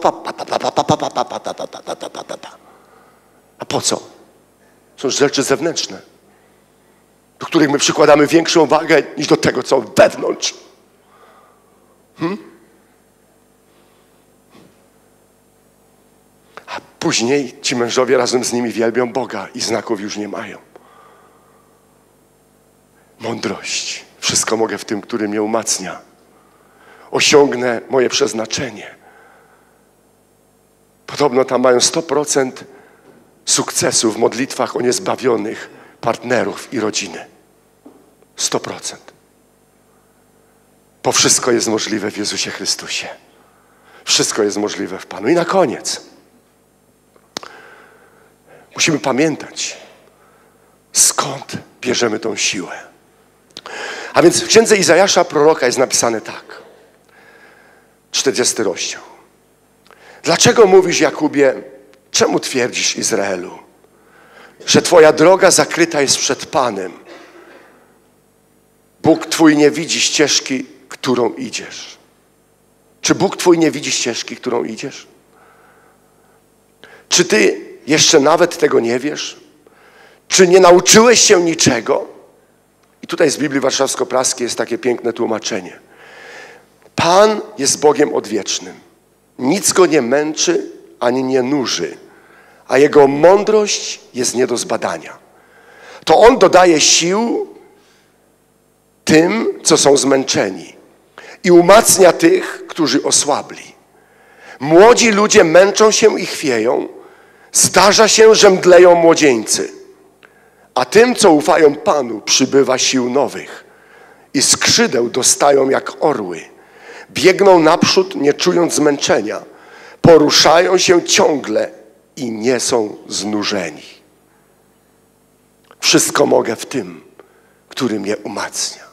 A po co? Są rzeczy zewnętrzne, do których my przykładamy większą wagę niż do tego, co wewnątrz. A później ci mężowie razem z nimi wielbią Boga i znaków już nie mają. Mądrość. Wszystko mogę w tym, który mnie umacnia. Osiągnę moje przeznaczenie. Podobno tam mają 100% sukcesu w modlitwach o niezbawionych partnerów i rodziny. 100%. Bo wszystko jest możliwe w Jezusie Chrystusie. Wszystko jest możliwe w Panu. I na koniec. Musimy pamiętać, skąd bierzemy tą siłę. A więc w księdze Izajasza, proroka, jest napisane tak. 40 rozdział. Dlaczego mówisz, Jakubie, czemu twierdzisz, Izraelu, że twoja droga zakryta jest przed Panem? Bóg twój nie widzi ścieżki, którą idziesz. Czy Bóg twój nie widzi ścieżki, którą idziesz? Czy ty jeszcze nawet tego nie wiesz? Czy nie nauczyłeś się niczego? I tutaj z Biblii Warszawsko-Praskiej jest takie piękne tłumaczenie. Pan jest Bogiem odwiecznym. Nic go nie męczy, ani nie nuży, a jego mądrość jest nie do zbadania. To on dodaje sił tym, co są zmęczeni i umacnia tych, którzy osłabli. Młodzi ludzie męczą się i chwieją. Zdarza się, że mdleją młodzieńcy. A tym, co ufają Panu, przybywa sił nowych i skrzydeł dostają jak orły. Biegną naprzód, nie czując zmęczenia. Poruszają się ciągle i nie są znużeni. Wszystko mogę w tym, który mnie umacnia.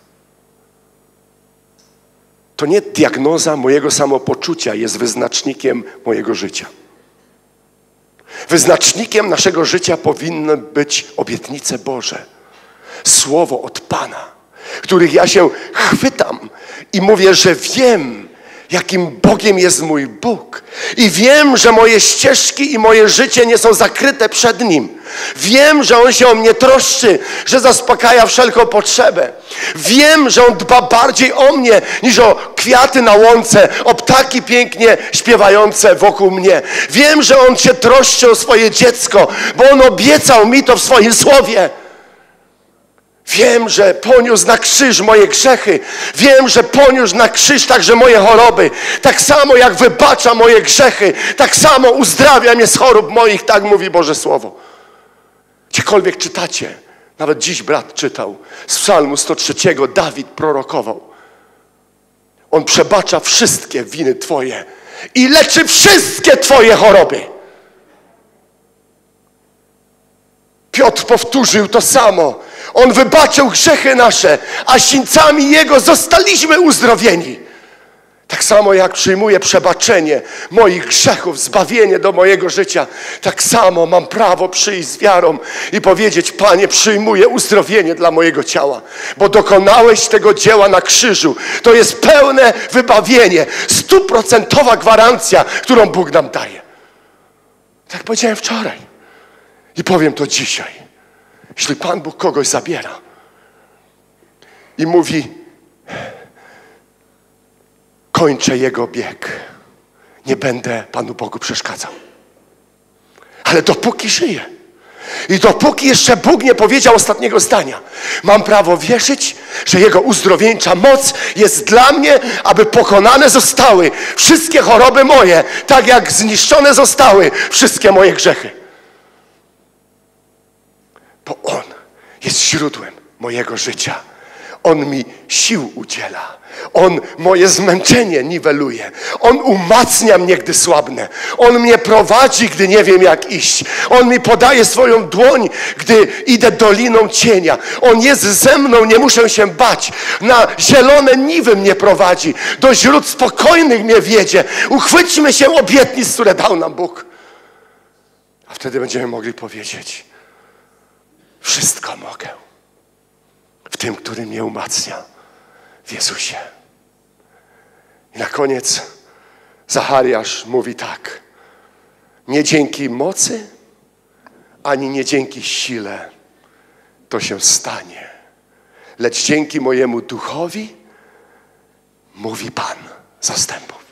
To nie diagnoza mojego samopoczucia jest wyznacznikiem mojego życia. Wyznacznikiem naszego życia powinny być obietnice Boże. Słowo od Pana, których ja się chwytam i mówię, że wiem, jakim Bogiem jest mój Bóg. I wiem, że moje ścieżki i moje życie nie są zakryte przed Nim. Wiem, że On się o mnie troszczy, że zaspokaja wszelką potrzebę. Wiem, że On dba bardziej o mnie niż o kwiaty na łące, o ptaki pięknie śpiewające wokół mnie. Wiem, że On się troszczy o swoje dziecko, bo On obiecał mi to w swoim słowie. Wiem, że poniósł na krzyż moje grzechy. Wiem, że poniósł na krzyż także moje choroby. Tak samo jak wybacza moje grzechy, tak samo uzdrawia mnie z chorób moich, tak mówi Boże Słowo. Gdziekolwiek czytacie, nawet dziś brat czytał, z Psalmu 103 Dawid prorokował. On przebacza wszystkie winy Twoje i leczy wszystkie Twoje choroby. Piotr powtórzył to samo. On wybaczył grzechy nasze, a sińcami Jego zostaliśmy uzdrowieni. Tak samo jak przyjmuję przebaczenie moich grzechów, zbawienie do mojego życia, tak samo mam prawo przyjść z wiarą i powiedzieć: Panie, przyjmuję uzdrowienie dla mojego ciała, bo dokonałeś tego dzieła na krzyżu. To jest pełne wybawienie, 100% gwarancja, którą Bóg nam daje. Tak powiedziałem wczoraj i powiem to dzisiaj. Jeśli Pan Bóg kogoś zabiera i mówi: kończę jego bieg, nie będę Panu Bogu przeszkadzał. Ale dopóki żyję i dopóki jeszcze Bóg nie powiedział ostatniego zdania, mam prawo wierzyć, że Jego uzdrowieńcza moc jest dla mnie, aby pokonane zostały wszystkie choroby moje, tak jak zniszczone zostały wszystkie moje grzechy. Bo On jest źródłem mojego życia. On mi sił udziela. On moje zmęczenie niweluje. On umacnia mnie, gdy słabnę. On mnie prowadzi, gdy nie wiem, jak iść. On mi podaje swoją dłoń, gdy idę doliną cienia. On jest ze mną, nie muszę się bać. Na zielone niwy mnie prowadzi. Do źród spokojnych mnie wiedzie. Uchwyćmy się obietnic, które dał nam Bóg. A wtedy będziemy mogli powiedzieć: wszystko mogę w tym, który mnie umacnia, w Jezusie. I na koniec Zachariasz mówi tak: nie dzięki mocy, ani nie dzięki sile to się stanie, lecz dzięki mojemu duchowi, mówi Pan zastępów.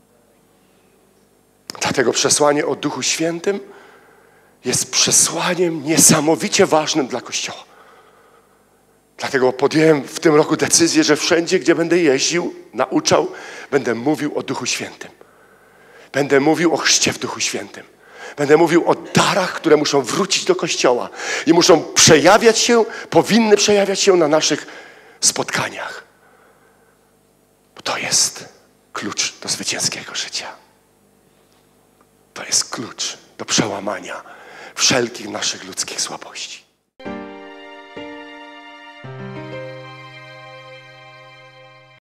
Dlatego przesłanie o Duchu Świętym jest przesłaniem niesamowicie ważnym dla Kościoła. Dlatego podjąłem w tym roku decyzję, że wszędzie, gdzie będę jeździł, nauczał, będę mówił o Duchu Świętym. Będę mówił o chrzcie w Duchu Świętym. Będę mówił o darach, które muszą wrócić do Kościoła i muszą przejawiać się, powinny przejawiać się na naszych spotkaniach. Bo to jest klucz do zwycięskiego życia. To jest klucz do przełamania wszelkich naszych ludzkich słabości.